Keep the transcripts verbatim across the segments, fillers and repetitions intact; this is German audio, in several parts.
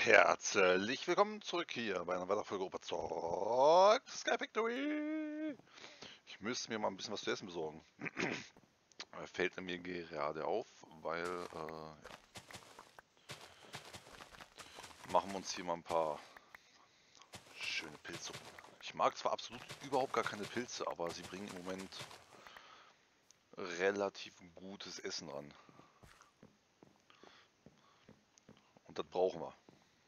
Herzlich willkommen zurück hier bei einer weiteren Folge Oberzock Sky Factory. Ich müsste mir mal ein bisschen was zu essen besorgen. Fällt mir gerade auf, weil äh, ja. Machen wir uns hier mal ein paar schöne Pilzsuppen. Ich mag zwar absolut überhaupt gar keine Pilze, aber sie bringen im Moment relativ gutes Essen ran. Und das brauchen wir.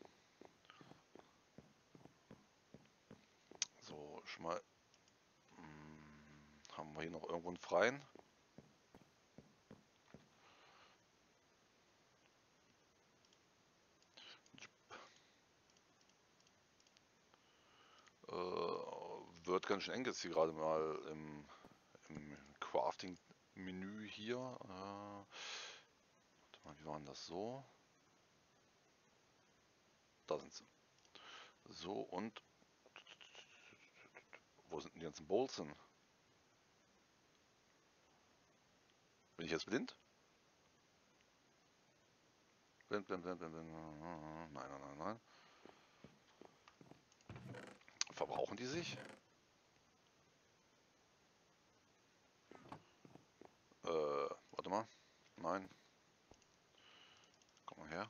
So, schon mal. Mh, haben wir hier noch irgendwo einen freien? Äh, wird ganz schön eng jetzt hier gerade mal im, im Crafting-Menü hier. Äh, warte mal, wie war denn das so? Da sind sie. So, und wo sind denn die ganzen Bowls hin? Bin ich jetzt blind? Blind, blind, blind, blind, blind. Nein, nein, nein, nein. Verbrauchen die sich? Äh, warte mal. Nein. Komm mal her.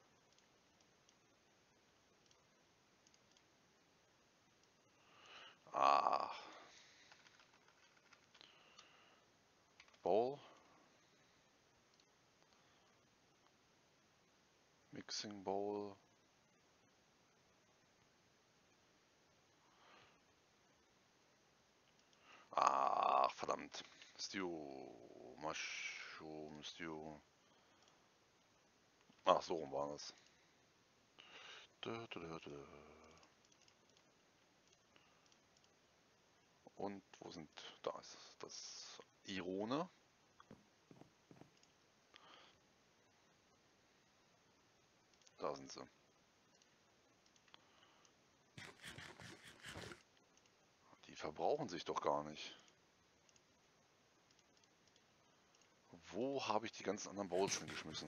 Ah. Bowl. Mixing Bowl. Ach, verdammt. Stew. Mushroom Stew. Ach, so rum war das. Und wo sind, da ist das Irone. Da sind sie. Die verbrauchen sich doch gar nicht. Wo habe ich die ganzen anderen Bowls hingeschmissen?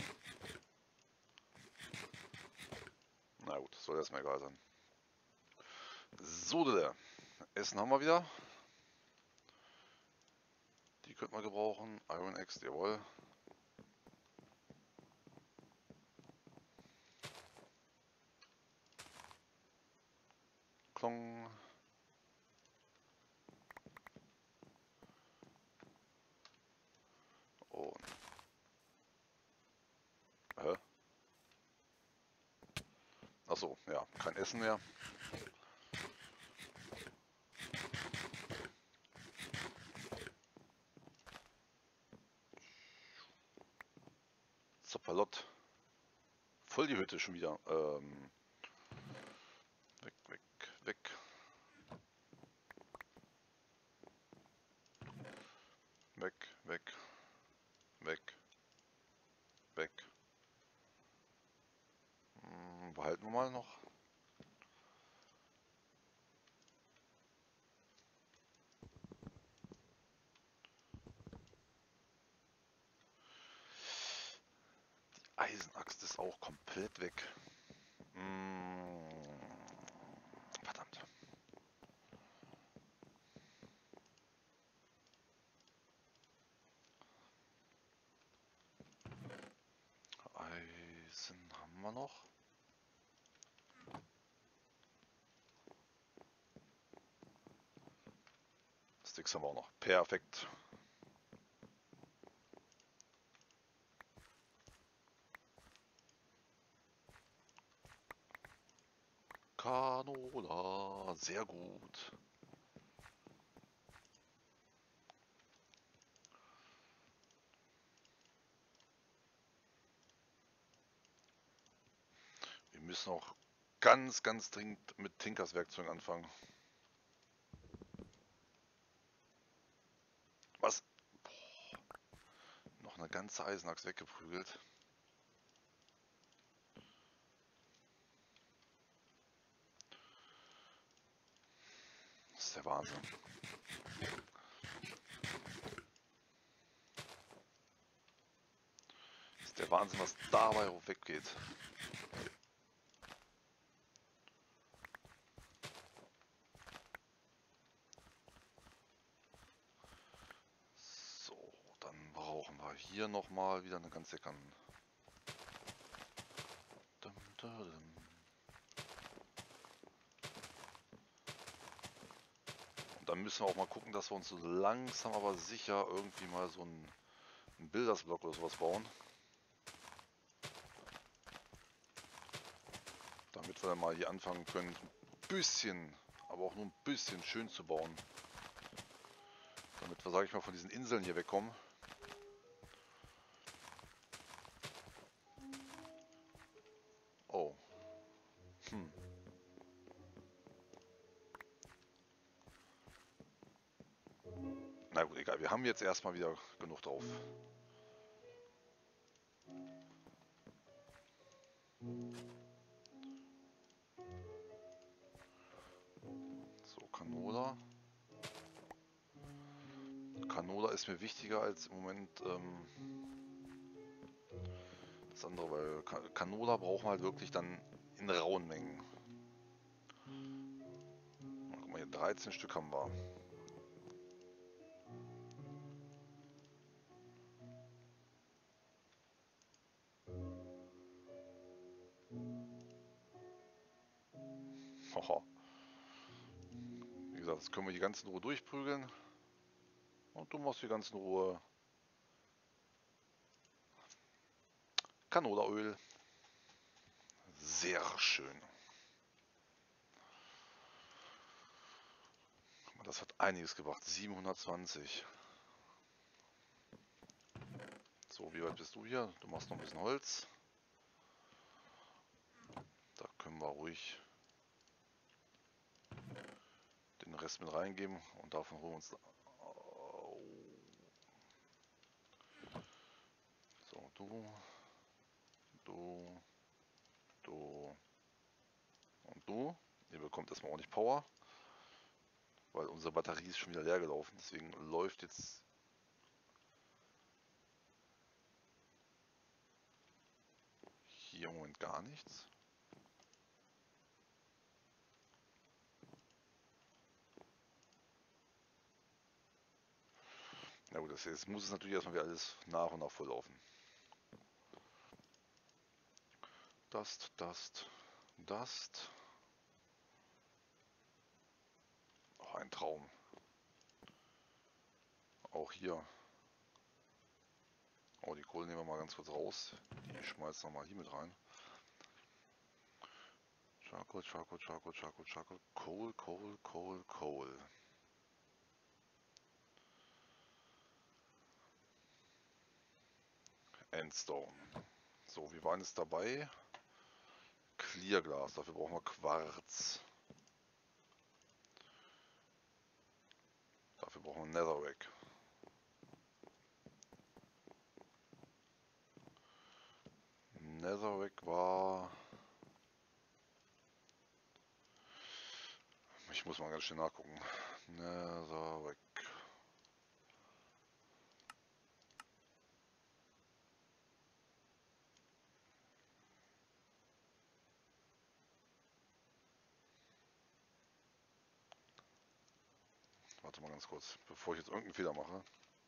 Na gut, soll erstmal egal sein. So, der Essen haben wir wieder. Die könnten wir gebrauchen. Iron Axe, jawohl. Klong. Und. Hä? Achso, ja, kein Essen mehr. Zopperlott. Voll die Hütte schon wieder. Ähm. Weg, weg, weg. Weg, weg. Weg. Weg. Hm, behalten wir mal noch. Die Eisenaxt ist auch komplett weg. Hm, verdammt. Eisen haben wir noch. Sticks haben wir auch noch. Perfekt. Canola, sehr gut. Wir müssen auch ganz, ganz dringend mit Tinkers Werkzeugen anfangen. Was? Boah, noch eine ganze Eisenachs weggeprügelt. Das ist der Wahnsinn. Das ist der Wahnsinn, was dabei weggeht. hier nochmal wieder eine ganze Kanne. Dum, dum, dum. Und dann müssen wir auch mal gucken, dass wir uns so langsam aber sicher irgendwie mal so einen, einen Bildersblock oder sowas bauen. Damit wir dann mal hier anfangen können, so ein bisschen, aber auch nur ein bisschen schön zu bauen. Damit wir, sage ich mal, von diesen Inseln hier wegkommen. Oh. Hm. Na gut, egal. Wir haben jetzt erstmal wieder genug drauf. So, Canola. Canola ist mir wichtiger als im Moment ähm, das andere, weil Canola brauchen wir halt wirklich dann in rauen Mengen. Guck mal hier, dreizehn Stück haben wir. Haha. Wie gesagt, das können wir die ganze Ruhe durchprügeln. Und du machst die ganze Ruhe Canolaöl. Sehr schön. Das hat einiges gebracht. siebenhundertzwanzig. So, wie weit bist du hier? Du machst noch ein bisschen Holz. Da können wir ruhig den Rest mit reingeben und davon holen wir uns. So, du, du, du und du. Ihr bekommt erstmal ordentlich Power, weil unsere Batterie ist schon wieder leer gelaufen. Deswegen läuft jetzt hier im Moment gar nichts. Na gut, das jetzt muss es natürlich erstmal wieder alles nach und nach voll laufen. Dust, Dust, Dust. Oh, ein Traum. Auch hier. Oh, die Kohle nehmen wir mal ganz kurz raus. Die schmeißen wir mal hier mit rein. Charcoal, Charcoal, Charcoal, Charcoal, Charcoal. Coal, Coal, Coal, Coal. Endstone. So, wir waren jetzt dabei. Clearglas, dafür brauchen wir Quarz. Dafür brauchen wir Netherrack. Netherrack war... Ich muss mal ganz schnell nachgucken. Netherrack. Warte mal ganz kurz, bevor ich jetzt irgendeinen Fehler mache.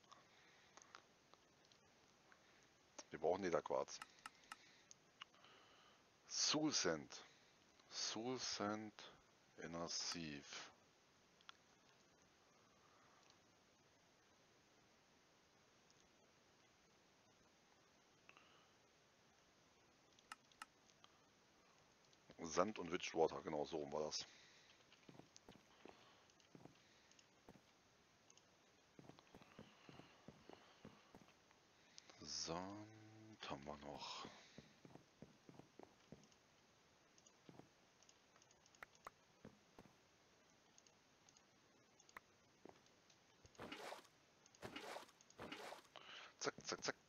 Wir brauchen Lederquarz. Soul Sand. Soul Sand in a Sieve. Sand und Witched Water, genau so rum war das. Sand haben wir noch. Zack, zack, zack.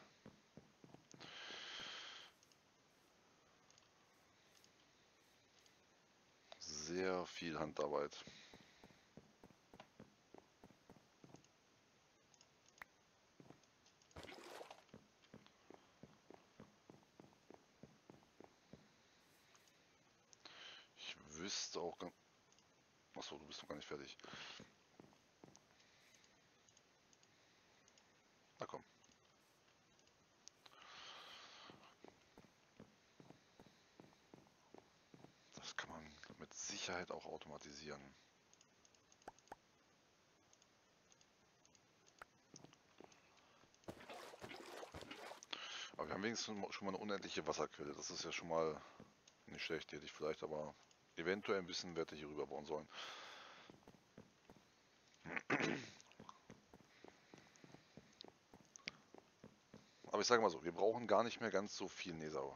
Sehr viel Handarbeit. Ich wüsste auch ganz... Achso, du bist noch gar nicht fertig. Na komm. mit Sicherheit auch automatisieren. Aber wir haben wenigstens schon mal eine unendliche Wasserquelle. Das ist ja schon mal nicht schlecht, hätte ich vielleicht aber eventuell ein bisschen Werte hier rüber bauen sollen. Aber ich sage mal so, wir brauchen gar nicht mehr ganz so viel Nether.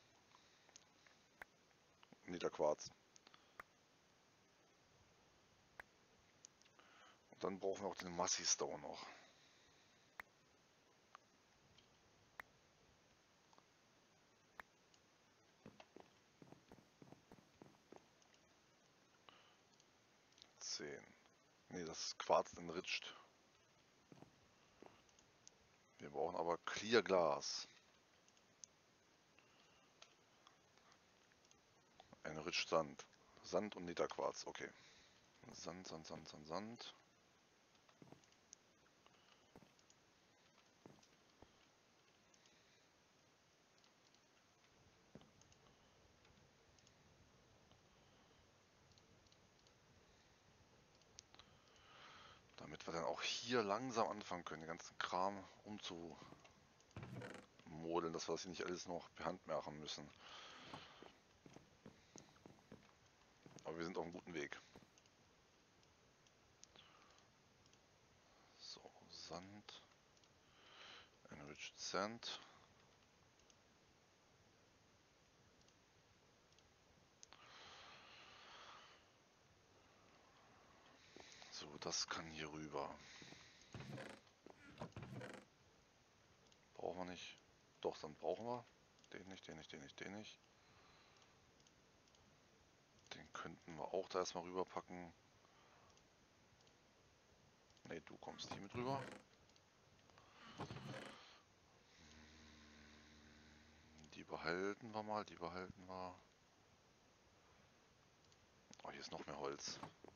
Netherquarz. Und dann brauchen wir auch den Massy Stone noch. zehn. Ne, das ist Quarz enriched. Wir brauchen aber Clear Glas. Enriched Sand. Sand und Netherquarz, okay. Sand, Sand, Sand, Sand, Sand. Damit wir dann auch hier langsam anfangen können, den ganzen Kram umzumodeln, dass wir das hier nicht alles noch per Hand machen müssen. Aber wir sind auf einem guten Weg. So, Sand. Enriched Sand. So, das kann hier rüber. Brauchen wir nicht. Doch, dann brauchen wir. Den nicht, den nicht, den nicht, den nicht. Den könnten wir auch da erstmal rüberpacken. Ne, du kommst hier mit rüber. Die behalten wir mal, die behalten wir. Oh, hier ist noch mehr Holz.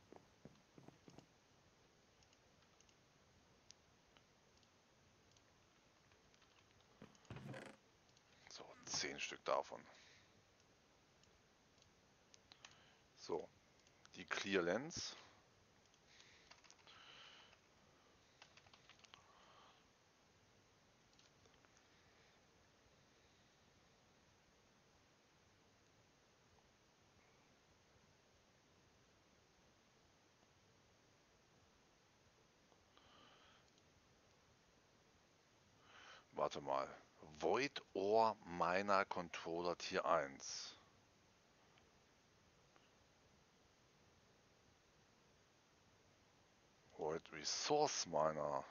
So, zehn Stück davon. So, die Clear Lens. Warte mal. Void Ore Miner Controller Tier eins. Void Resource Miner.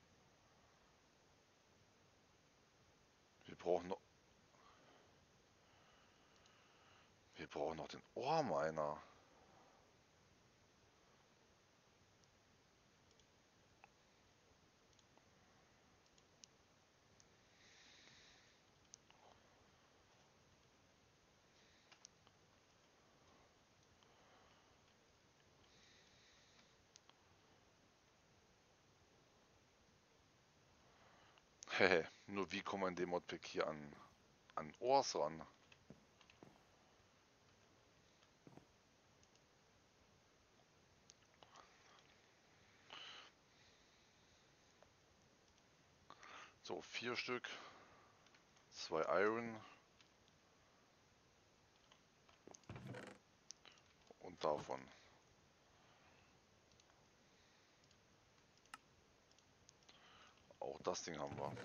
Wir brauchen noch. Wir brauchen noch den Ore Miner. Hehe, nur wie kommen wir in dem Modpack hier an, an Ores ran? So, vier Stück. Zwei Iron. Und davon. Auch das Ding haben wir.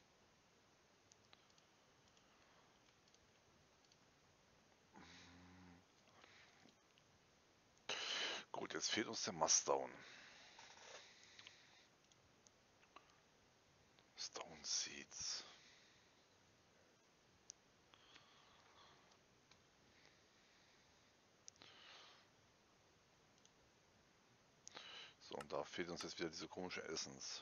Gut, jetzt fehlt uns der Muststone. Stone Seeds. So, und da fehlt uns jetzt wieder diese komische Essence.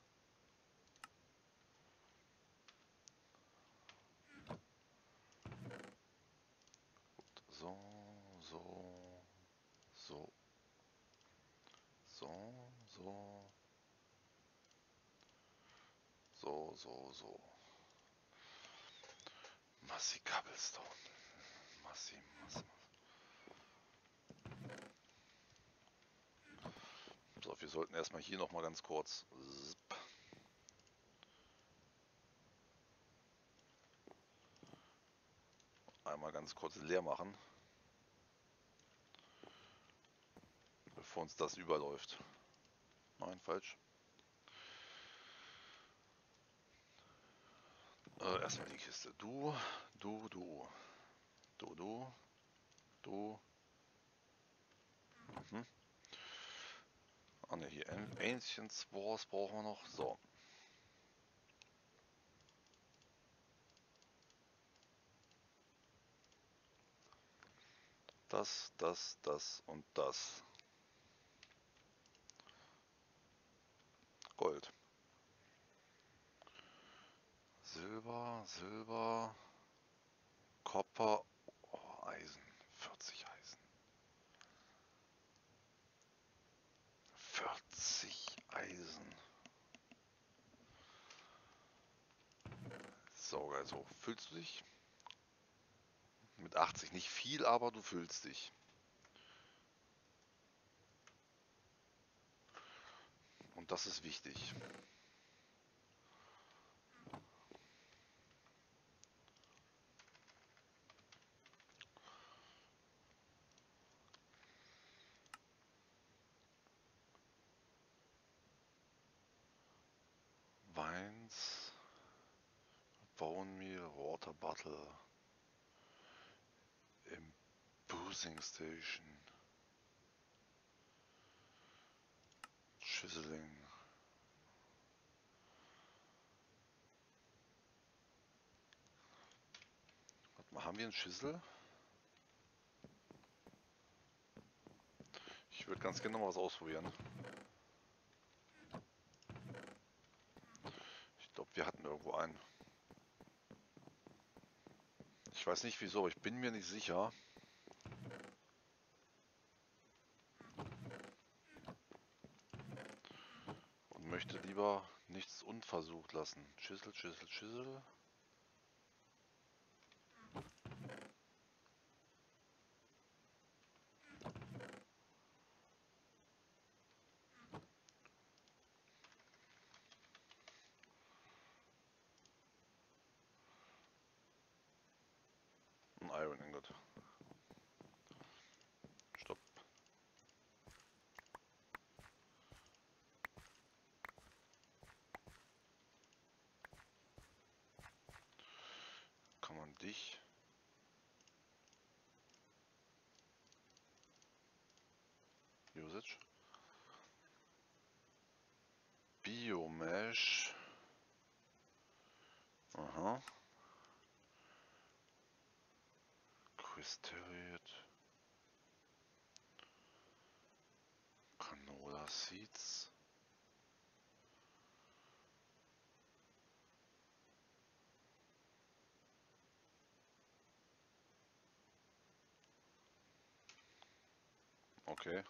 So, so, so, so, so, so, so, so. Massy Cobblestone. Massy, Massy. erstmal hier noch mal ganz kurz. Zip. Einmal ganz kurz leer machen, bevor uns das überläuft. Nein, falsch. Äh, erstmal die Kiste. Du, du, du. Du, du, du. Mhm. Ah ne, hier Ancient Spores brauchen wir noch. So. Das, das, das und das. Gold. Silber, Silber. Kupfer. Oh, Eisen. vierzig Eisen. vierzig Eisen. So, also füllst du dich? Mit achtzig nicht viel, aber du füllst dich. Und das ist wichtig. Weins, Bone Meal, Water Bottle, im Boozing Station, Chiseling. Warte mal, haben wir einen Schissel? Ich würde ganz gerne mal was ausprobieren. Ich glaube, wir hatten irgendwo einen. Ich weiß nicht wieso, aber ich bin mir nicht sicher. Und möchte lieber nichts unversucht lassen. Schissel, Schissel, Schissel. Ein Iron Ingot. Stopp. Kann man dich... Usage. Biomesh. Aha. Crystallate. Canola Seeds. Okay.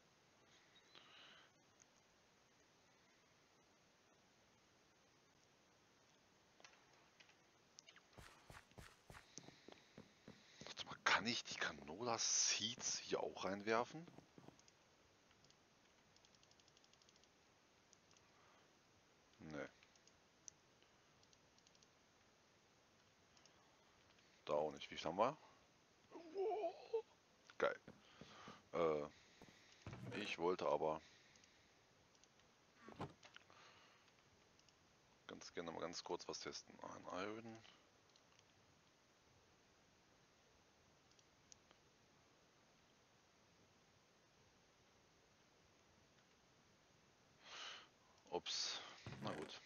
Warte mal, kann ich die Canola Seeds hier auch reinwerfen? Ne. Da auch nicht. Wie viel haben wir? Geil. Äh, ich wollte aber ganz gerne mal ganz kurz was testen. Ein Iron. Ups. Na gut.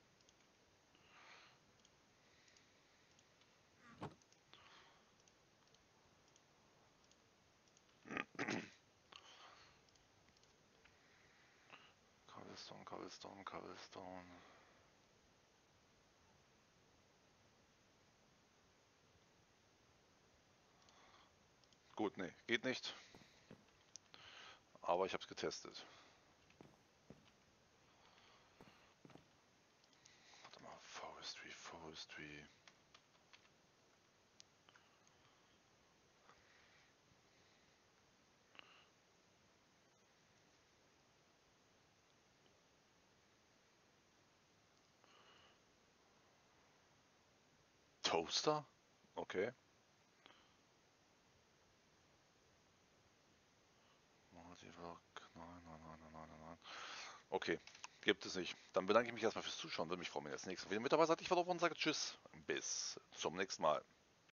Cobblestone, Cobblestone, Cobblestone. Gut, nee, geht nicht. Aber ich habe es getestet. Warte mal, Forestry, Forestry. Toaster? Okay. Multiwork, nein, nein, nein, nein, nein, nein. Okay, gibt es nicht. Dann bedanke ich mich erstmal fürs Zuschauen. Würde mich freuen, wenn ihr das nächste Mal wieder mit dabei seid. Ich war drauf und sage Tschüss. Bis zum nächsten Mal.